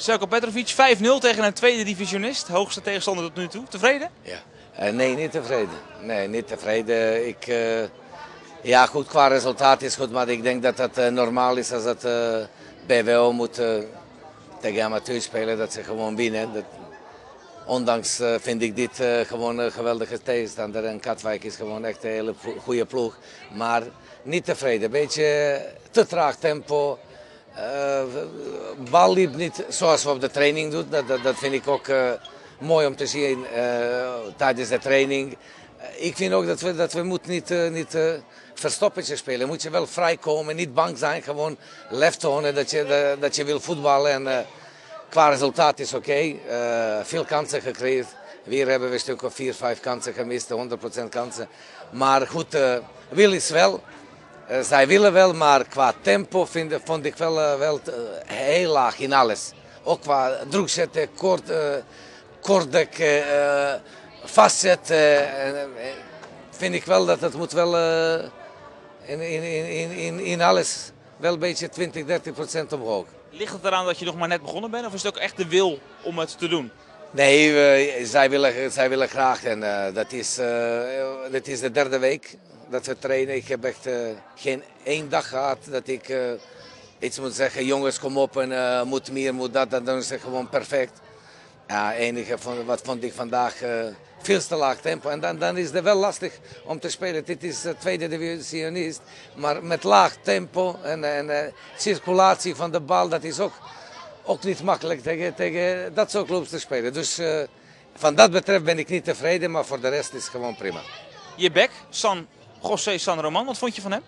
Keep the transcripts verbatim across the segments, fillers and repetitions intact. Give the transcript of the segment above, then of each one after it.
Željko Petrovic, vijf nul tegen een tweede divisionist. Hoogste tegenstander tot nu toe. Tevreden? Ja. Uh, nee, niet tevreden. Nee, niet tevreden. Ik, uh, ja, goed, qua resultaat is goed, maar ik denk dat het uh, normaal is als het uh, B W O moet uh, tegen amateur spelen, dat ze gewoon winnen. Dat, ondanks uh, vind ik dit uh, gewoon een geweldige tegenstander. En Katwijk is gewoon echt een hele goede ploeg. Maar niet tevreden. Een beetje te traag tempo. Uh, bal liep niet zoals we op de training doen. Dat, dat, dat vind ik ook uh, mooi om te zien uh, tijdens de training. Uh, ik vind ook dat we, dat we moet niet, uh, niet uh, verstoppertje spelen. Moet je wel vrijkomen, niet bang zijn. Gewoon lef tonen dat je, dat, dat je wil voetballen. En, uh, qua resultaat is oké. Okay. Uh, veel kansen gecreëerd. Weer hebben we een stuk of vier, vijf kansen gemist. honderd procent kansen. Maar goed, uh, wil is wel. Uh, zij willen wel, maar qua tempo vind, vond ik wel, uh, wel uh, heel laag in alles. Ook qua druk zetten, kort, uh, kort uh, vastzetten. Uh, vind ik wel dat het moet wel uh, in, in, in, in, in alles wel een beetje twintig, dertig procent omhoog. Ligt het eraan dat je nog maar net begonnen bent of is het ook echt de wil om het te doen? Nee, uh, zij, willen, zij willen graag en uh, dat, is, uh, dat is de derde week dat we trainen. Ik heb echt uh, geen één dag gehad dat ik uh, iets moet zeggen, jongens kom op en uh, moet meer, moet dat, dan doen ze gewoon perfect. Ja, enige van, wat vond ik vandaag uh, veel te laag tempo en dan, dan is het wel lastig om te spelen. Dit is de tweede divisionist, maar met laag tempo en, en uh, circulatie van de bal, dat is ook, ook niet makkelijk tegen, tegen dat soort clubs te spelen. Dus uh, van dat betreft ben ik niet tevreden, maar voor de rest is het gewoon prima. Je bek, San José San Roman, wat vond je van hem?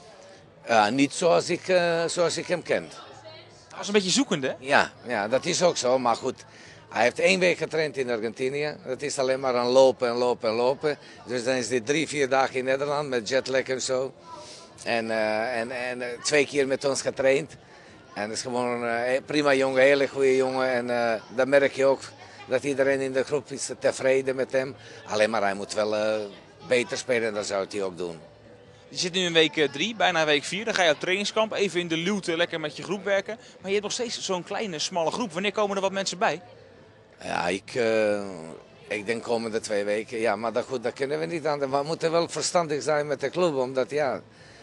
Uh, niet zoals ik, uh, zoals ik hem ken. Hij was een beetje zoekend, hè? Ja, ja, dat is ook zo, maar goed. Hij heeft één week getraind in Argentinië. Dat is alleen maar aan lopen en lopen en lopen. Dus dan is hij drie, vier dagen in Nederland met jetlag en zo. En, uh, en, en uh, twee keer met ons getraind. En dat is gewoon een uh, prima jongen, een hele goede jongen. En uh, dan merk je ook dat iedereen in de groep is tevreden met hem. Alleen maar hij moet wel uh, beter spelen en dat zou hij ook doen. Je zit nu in week drie, bijna week vier. Dan ga je op trainingskamp, even in de luwte, lekker met je groep werken. Maar je hebt nog steeds zo'n kleine, smalle groep. Wanneer komen er wat mensen bij? Ja, ik, uh, ik denk komende twee weken. Ja, maar dat, goed, dat kunnen we niet aan. We moeten wel verstandig zijn met de club, omdat ja,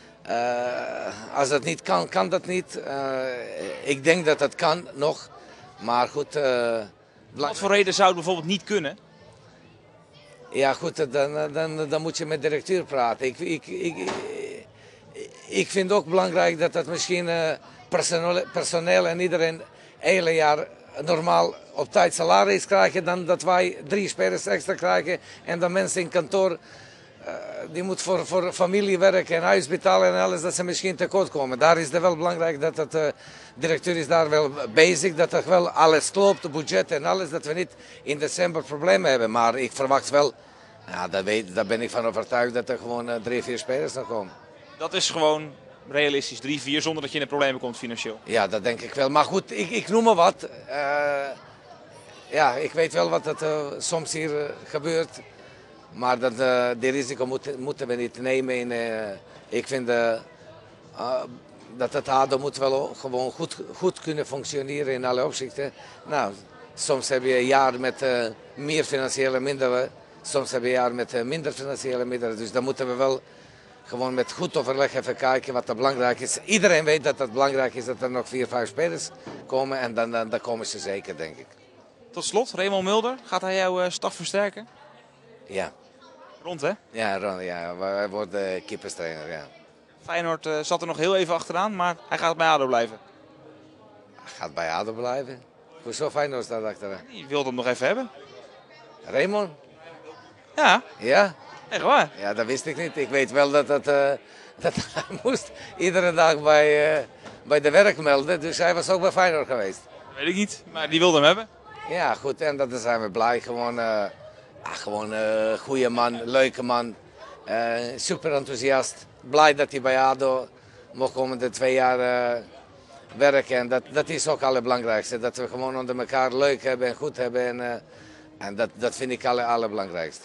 uh, als dat niet kan, kan dat niet. Uh, ik denk dat dat kan nog, maar goed. Uh, wat voor reden zou het bijvoorbeeld niet kunnen? Ja, goed, dan, dan, dan moet je met de directeur praten. Ik, ik, ik, ik vind ook belangrijk dat dat misschien uh, personeel, personeel en iedereen hele jaar normaal op tijd salaris krijgen, dan dat wij drie spelers extra krijgen en dan mensen in kantoor, uh, die moeten voor, voor familie werken en huis betalen en alles, dat ze misschien tekort komen. Daar is het wel belangrijk dat de uh, directeur is daar wel bezig, dat er wel alles klopt, het budget en alles, dat we niet in december problemen hebben. Maar ik verwacht wel, ja, daar, weet, daar ben ik van overtuigd dat er gewoon uh, drie, vier spelers nog komen. Dat is gewoon realistisch, drie, vier, zonder dat je in de problemen komt financieel. Ja, dat denk ik wel. Maar goed, ik, ik noem maar wat. Uh, ja, ik weet wel wat er uh, soms hier uh, gebeurt. Maar dat, uh, die risico moet, moeten we niet nemen. En, uh, ik vind uh, uh, dat het A D O moet wel gewoon goed, goed kunnen functioneren in alle opzichten. Nou, soms heb je een jaar met uh, meer financiële middelen. Soms heb je een jaar met uh, minder financiële middelen. Dus dan moeten we wel gewoon met goed overleg even kijken wat er belangrijk is. Iedereen weet dat het belangrijk is dat er nog vier, vijf spelers komen. En dan, dan, dan komen ze zeker, denk ik. Tot slot, Raymond Mulder, gaat hij jouw uh, staf versterken? Ja. Rond, hè? Ja, Ron, ja. Hij wordt uh, keeperstrainer, ja. Feyenoord uh, zat er nog heel even achteraan, maar hij gaat bij A D O blijven. Hij gaat bij A D O blijven? Hoezo Feyenoord staat achteraan? Je wilde hem nog even hebben. Raymond? Ja. Ja? Echt waar? Ja, dat wist ik niet. Ik weet wel dat, dat, uh, dat hij moest iedere dag bij, uh, bij de werk melden. Dus hij was ook bij Feyenoord geweest. Dat weet ik niet, maar die wilde hem hebben. Ja, goed. En dan zijn we blij. Gewoon een uh, gewoon, uh, goede man, leuke man. Uh, super enthousiast. Blij dat hij bij A D O mocht komende twee jaar uh, werken. En dat, dat is ook het allerbelangrijkste. Dat we gewoon onder elkaar leuk hebben en goed hebben. En, uh, en dat, dat vind ik het allerbelangrijkste.